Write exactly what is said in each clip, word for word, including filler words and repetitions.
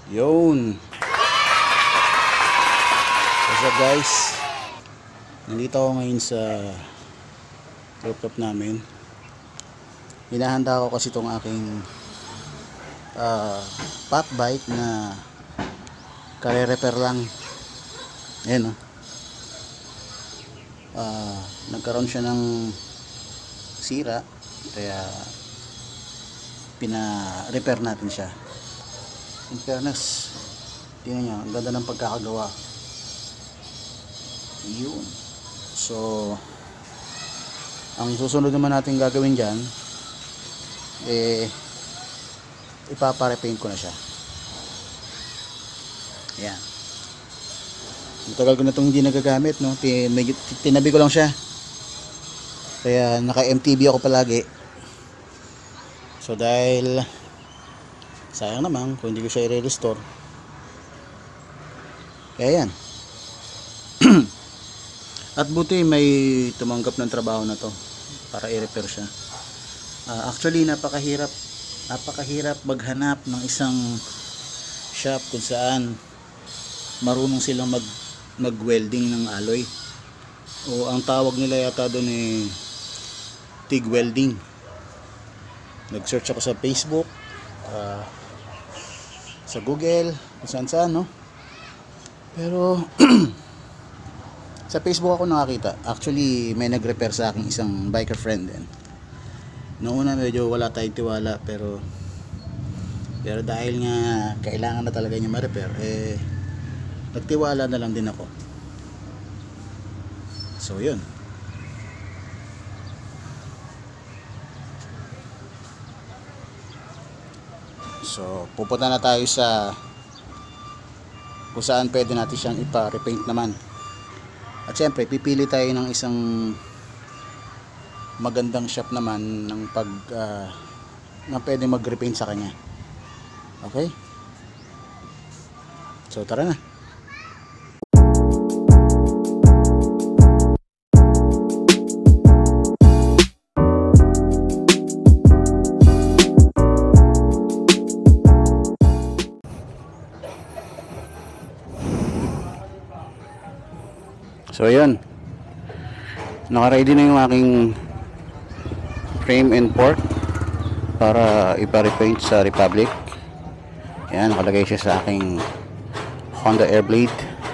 Yun. What's up guys? Nandito ako ngayon sa rooftop namin. Hinahanda ko kasi itong aking uh, pot bike na kare-repair lang. Ayan o. Oh. Uh, nagkaroon siya ng sira. Kaya pina-repair natin siya. In fairness, tingnan nyo, ang ganda ng pagkakagawa. Yun. So, ang susunod naman natin gagawin dyan, eh, ipapa-repaint ko na siya. Ayan. Ang tagal ko na itong hindi nagagamit, no? Tinabi ko lang siya. Kaya naka-M T B ako palagi. So, dahil sayang naman kung hindi ko siya i-restore. Kaya yan. At buti may tumanggap ng trabaho na to para i-repair siya. Uh, actually napakahirap napakahirap maghanap ng isang shop kung saan marunong silang mag mag-welding ng alloy. O ang tawag nila yata doon eh TIG welding. Nag-search ako sa Facebook, uh, sa Google, kung saan saan, no? Pero sa Facebook ako nakakita. Actually may nag-repair sa akin isang biker friend din. Noong una medyo wala tayong tiwala, pero pero dahil nga kailangan na talaga niya ma-repair, eh nagtiwala na lang din ako. So yun. So pupunta na tayo sa kung saan pwede natin siyang ipa-repaint naman. At syempre pipili tayo ng isang magandang shop naman ng pag uh, na pwede mag-repaint sa kanya. Okay? So tara na. So ayan, naka-ready na yung aking frame and fork para ipa-repaint sa Republic. Ayan, nakalagay siya sa aking Honda Airblade.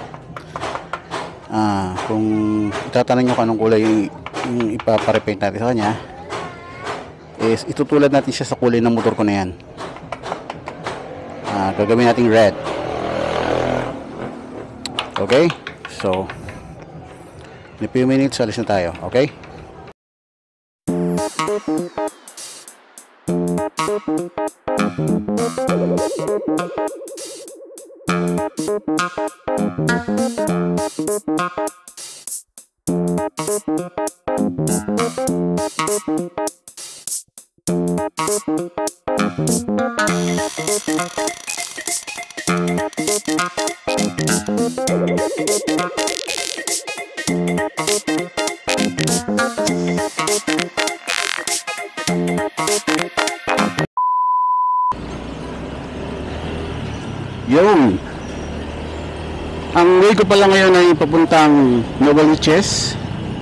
Ah, kung itatanong nyo kung anong kulay yung, yung ipa-repaint natin sa kanya, is itutulad natin siya sa kulay ng motor ko na yan. Ah, gagawin natin red. Okay, so in a few minutes, alis na tayo. Okay? Yung ang way ko pala ngayon ay papuntang Novaliches.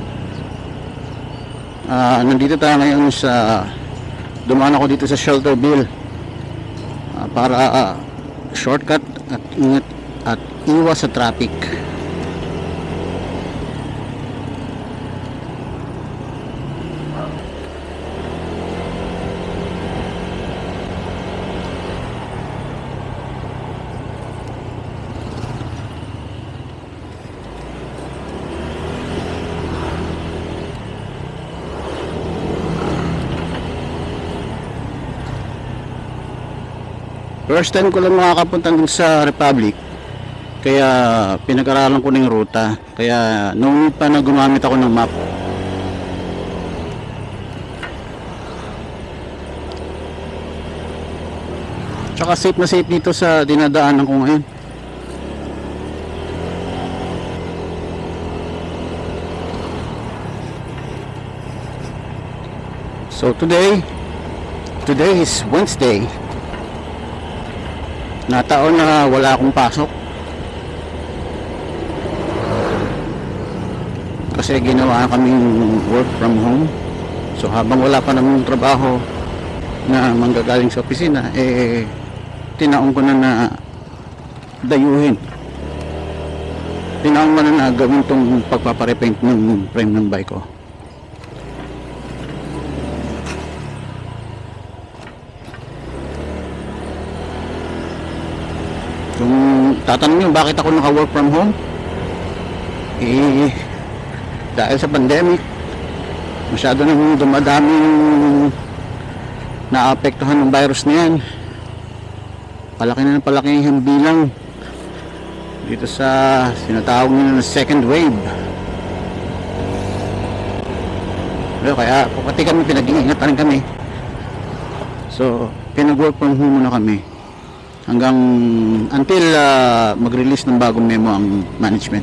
Uh, nandito tayo ngayon sa dumaan ako dito sa Shelterville uh, para uh, shortcut at ingat at iwas sa traffic. First time ko lang makakapunta dun sa Republic, kaya pinag-aralan ko na yung ruta, kaya noong pa na gumamit ako ng map. Tsaka safe na safe dito sa dinadaanan ko ngayon. So today, today is Wednesday. Nataon na wala akong pasok kasi ginawa kaming work from home. So habang wala pa namang trabaho na manggagaling sa opisina, eh tinaon ko na na dayuhin. Tinaon ko na na gawin tong pagpaparepaint ng frame ng bike ko. Kung tatanong nyo bakit ako naka-work from home, eh dahil sa pandemic, masyado nang dumadaming naapektuhan ng virus na yan. Palaki na ng palaki yung bilang dito sa sinatawag nila na second wave. Pero kaya pati kami pinag-iingatan kami. So pinag-work from home muna kami hanggang until uh, mag-release ng bagong memo ang management.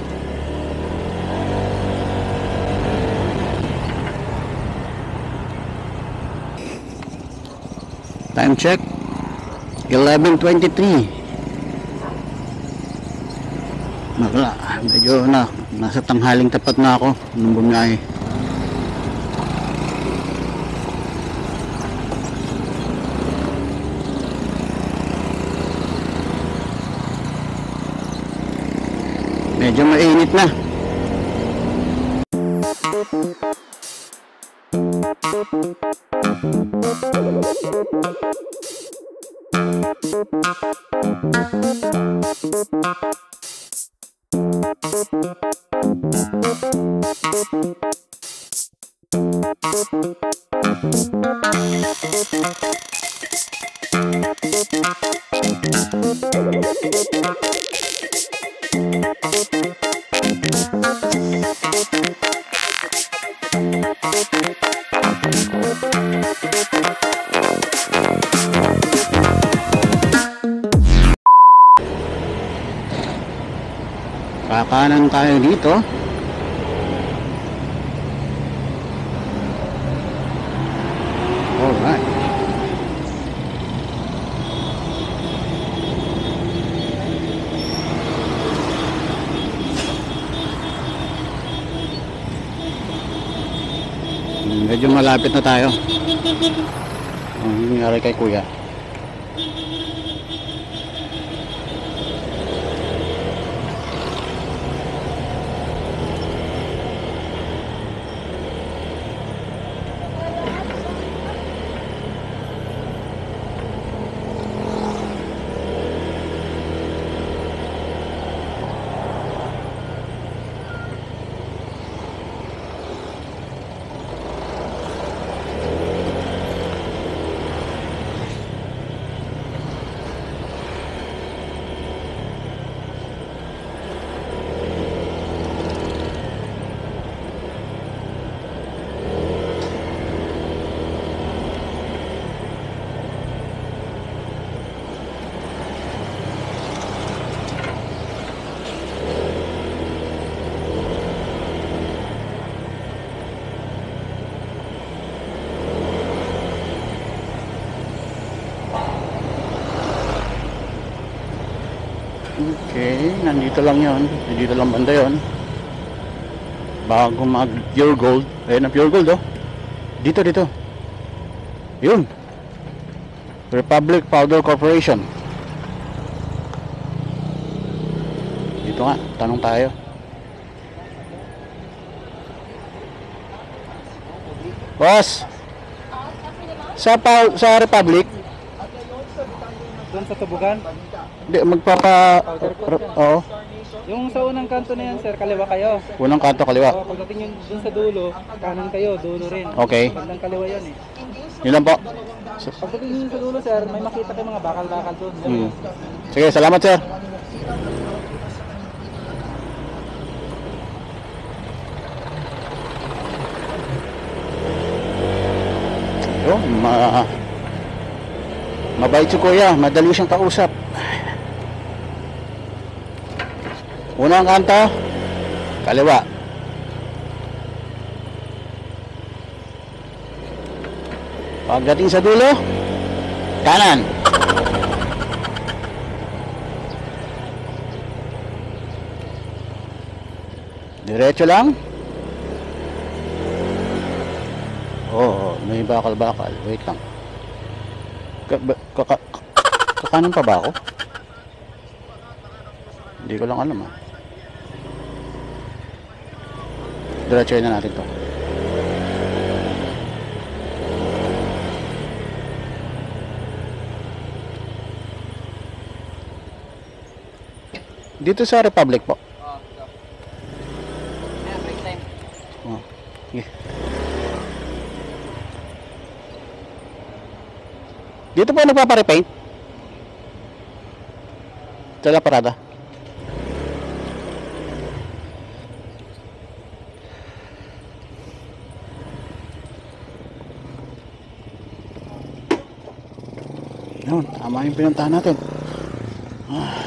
Time check eleven twenty-three. Magla, medyo na nasa tanghaling tapat na ako nung bumiyahe. Medyo mainit na. Kakanan tayo dito. Alright. Medyo malapit na tayo. Ang nangyari kay kuya. Okay, nandito lang yon, nandito lang banda yon. Bago mag Pure Gold, ayun ang Pure Gold oh. Dito, dito. Yun. Republic Powder Corporation. Dito nga, tanong tayo. Boss, sa, sa Republic? Doon sa tubugan? Hindi, magpapa... Oo. Yung sa unang kanto na yan, sir, kaliwa kayo. Unang kanto, kaliwa. O, pagdating yun dun sa dulo, kanan kayo, dulo rin. Okay. Bandang kaliwa yan eh. Yun lang po. Pagdating yun sa dulo, sir, may makita kayo mga bakal-bakal doon. Hmm. Sige, salamat, sir. Oh, ma... Mabait si kuya, madali siyang kausap. Unang kanto, kaliwa. Pagdating sa dulo, kanan. Diretso lang. Oo, oh, may bakal-bakal. Wait lang. Ka- kaka- Kakanan pa ba ako? Hindi ko lang alam ah. Diretso na natin to. Dito sa Republic po. Oo, ito. Ayan, break time. Oh. Yeah. Dito po nagpapa-repaint? Sa La Parada? Yun, tama yung pinuntahan natin. Ah.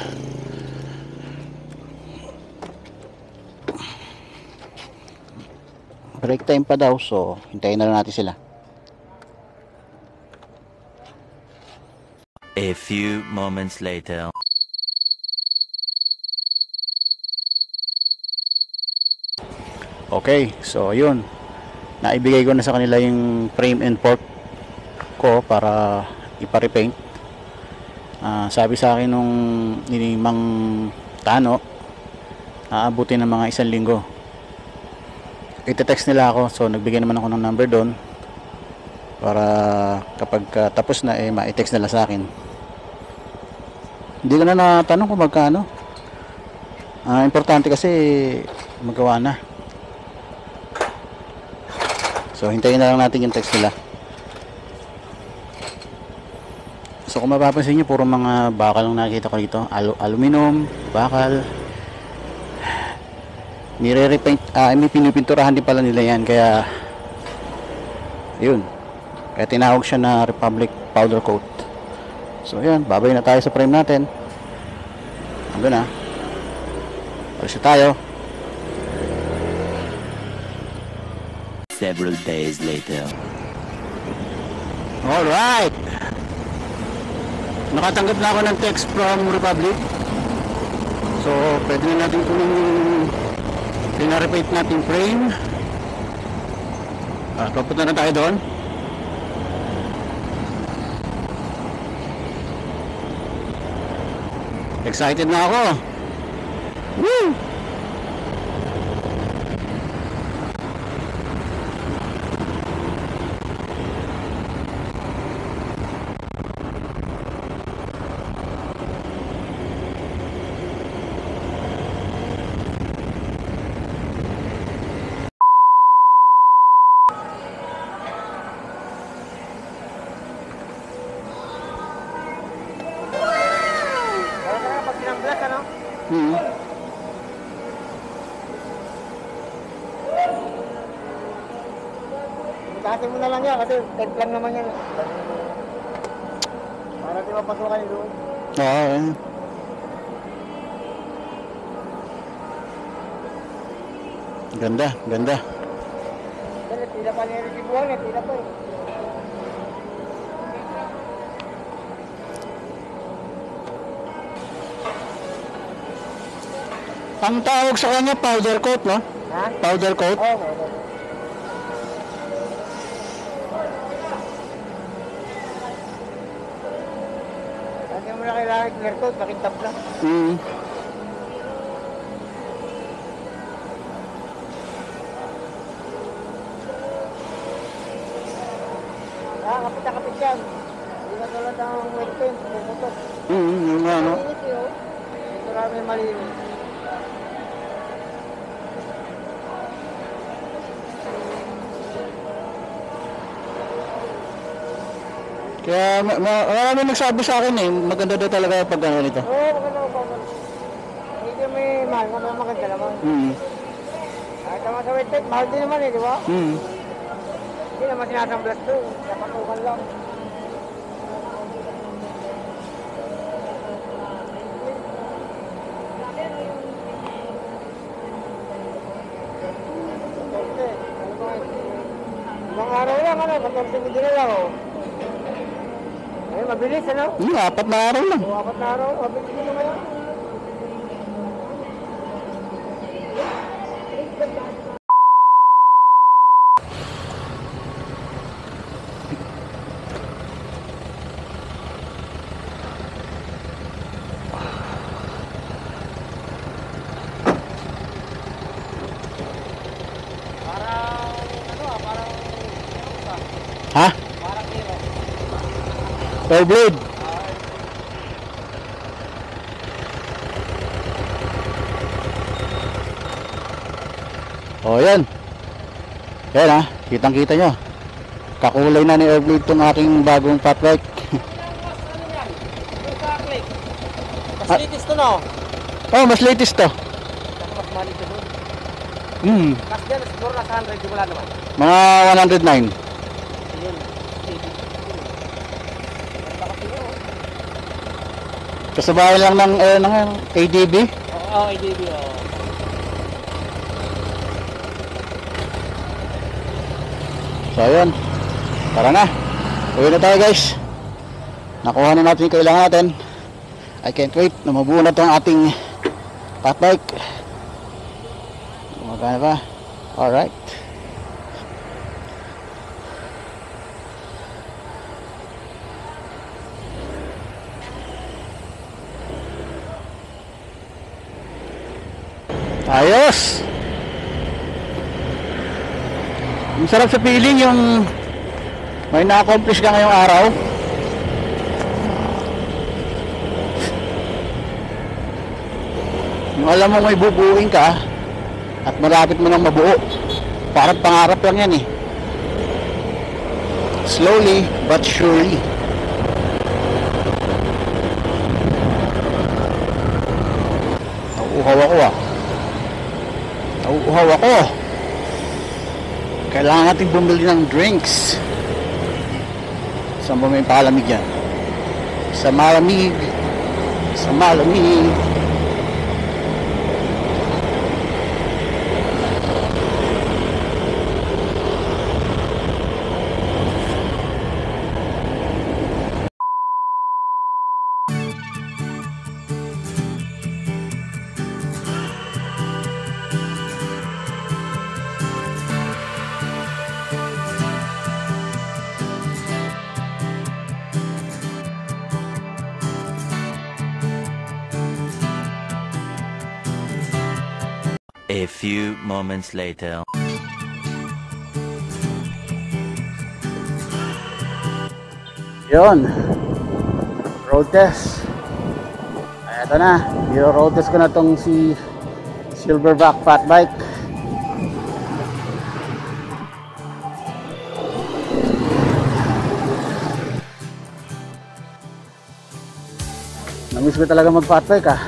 Break time pa daw, so hintayin na lang natin sila. A few moments later. Okay, so yun. Naibigay ko na sa kanila yung frame and fork ko para ipa-repaint. Uh, sabi sa akin nung ninimang Tano, aabutin ng mga isang linggo. Ite-text nila ako, so nagbigay naman ako ng number doon para kapag uh, tapos na eh ma-text nila sa akin. Hindi ko na natanong kung magkano. Uh, importante kasi magawa na. So hintayin na lang natin yung text nila. So kung mapapansin nyo, puro mga bakal ang nakikita ko dito. Al aluminum, bakal. Nire-repaint, ah, I mean, pinipinturahan din pala nila yan, kaya yun, kaya tinawag siya na Republic Powder Coat. So yun, babay na tayo sa frame natin. Ando na, alis na tayo. Several days later. Alright, nakatanggap na ako ng text from Republic. So pwede na natin kung pina-repaint natin frame. Ah, papunta na tayo doon. Excited na ako. Woo! Hmm. Tasin mo na lang yan kasi tent lang naman yan. Para di mapasukan yung doon. Oo, eh. Ganda, ganda. Dali, tila pa niya rin buwan eh, tila pa eh. Ang tawag sa kanya powder coat, no? Ha? Powder coat. Oo, oo, oo. Kasi mo na kailangan clear coat, makintab lang. Hmm. Ah, kapit na kapit yan. Hindi na tulad ng wet paint, pumutok. Hmm, yung ano. Malinis yun. Ito namin malinis. Kaya ma ma marami nagsabi sa akin eh, maganda daw talaga pag ano nito. Oo, maganda ko pa. Hindi may mahal, maganda maganda naman. Hmm. Kahit naman sa wet paint, mahal din naman eh, di ba? Hmm. Hindi naman sinasamblas to, napatukan lang. Ibang araw lang, ano, fourteen din na lang, oh. Eh, mabilis, ano? Hmm, apat na araw lang. O, apat na araw, mabilis din naman yan. twelve blade. Oh, yan. Yan ha, kitang kita nyo. Kakulay na ni Airblade tong aking bagong fat bike. Ano yan? Yung sa click. Mas Ah. latest to, no? Oh, mas latest to. Mas mali to doon. Hmm, Mas dyan, siguro nasa one hundred, di wala naman. mga one oh nine. Yun. Ganda kasi yun, oh. Kasabayan lang ng, eh, ng A D B. Oo, oh, A D B, oh. So ayun, tara na, uwi na tayo guys. Nakuha na natin yung kailangan natin. I can't wait na mabuo na itong ating fat bike. Magkano pa? Alright. Ayos! Ang sarap sa feeling yung may na-accomplish ka ngayong araw. Yung alam mo may bubuuin ka at malapit mo nang mabuo. Parang pangarap lang yan eh. Slowly but surely. Nauuhaw ako ah. Nauuhaw ako. Kailangan natin bumili ng drinks. Saan ba may palamig yan? Sa malamig. Sa malamig. A few moments later. Yun. Road test. Ay, ito na. I-road test ko na tong si Silverback fat bike. Namiss ko talaga mag fat bike ah.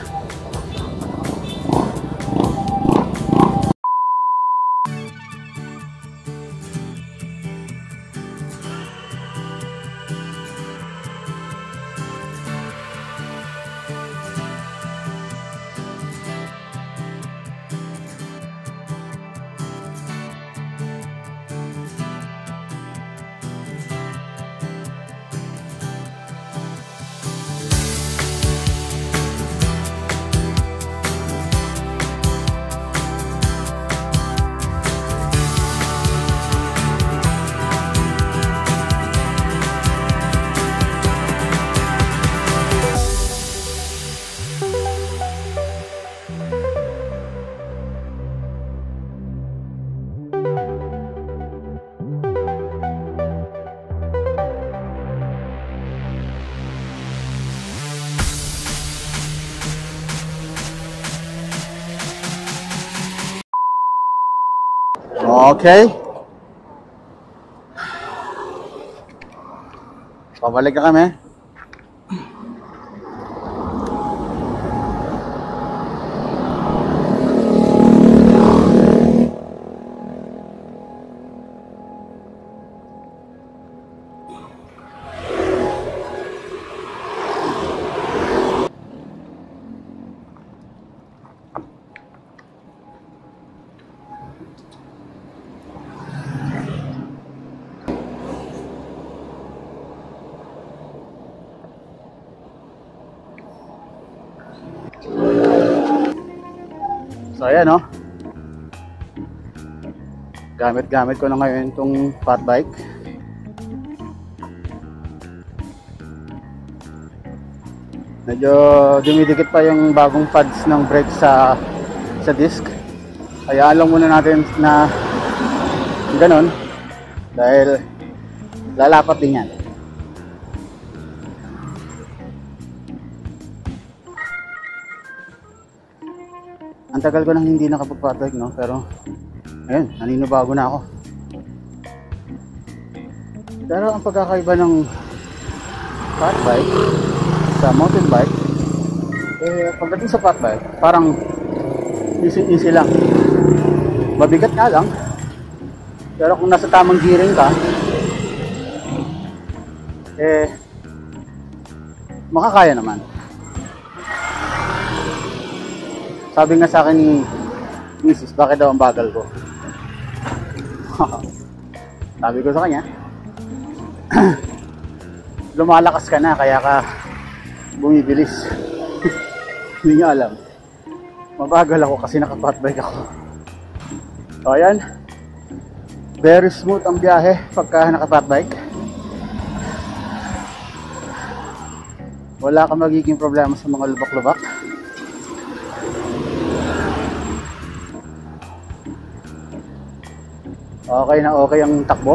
Okay. Pabalik na kami. So ayan oh. Gamit-gamit ko na ngayon itong fat bike. Medyo dumidikit pa yung bagong pads ng brake sa sa disc. Hayaan lang muna natin na ganon dahil lalapat din yan. Ang tagal ko nang hindi nakapag-fat bike, no? Pero ayun, naninibago na ako. Pero ang pagkakaiba ng fat bike sa mountain bike, eh pagdating sa fat bike, parang easy easy lang. Mabigat nga lang, pero kung nasa tamang gearing ka, eh makakaya naman. Sabi nga sa akin ni Missus, bakit daw ang bagal ko? Sabi ko sa kanya, lumalakas ka na kaya ka bumibilis. Hindi niya alam, mabagal ako kasi naka-fat bike ako. So ayan, very smooth ang biyahe pagka naka-fat bike. Wala kang magiging problema sa mga lubak-lubak. Okay na okay ang takbo.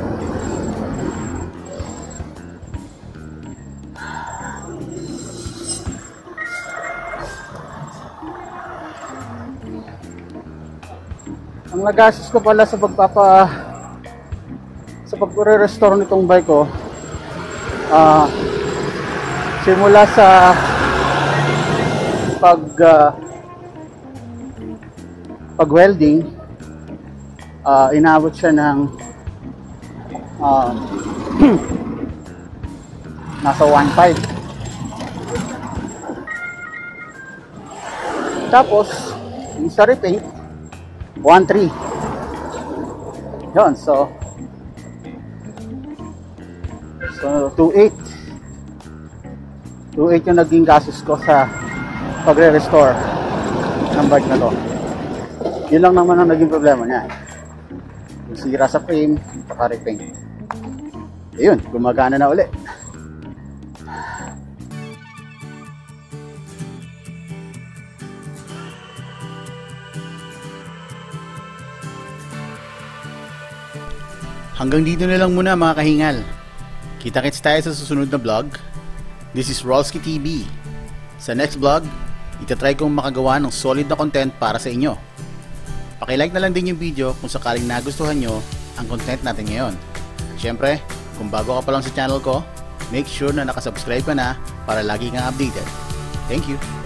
Ang nagastos ko pala sa pagpapa sa pagre-restore nitong bike ko, ah uh, simula sa pag uh, pag welding, uh, inabot siya ng uh, nasa one point five. Tapos yung sa repaint one point three. Yun, so so two point eight two point eight yung naging gastos ko sa pagre-restore ng bike na to. Yun lang naman ang naging problema niya, yung sira sa frame, saka repaint. Ayun, gumagana na uli. Hanggang dito na lang muna mga kahingal. Kita-kits tayo sa susunod na vlog. This is Rolski T V. Sa next vlog, itatry kong makagawa ng solid na content para sa inyo. Pakilike na lang din yung video kung sakaling nagustuhan nyo ang content natin ngayon. Siyempre, kung bago ka pa lang sa channel ko, make sure na nakasubscribe ka na para lagi kang updated. Thank you!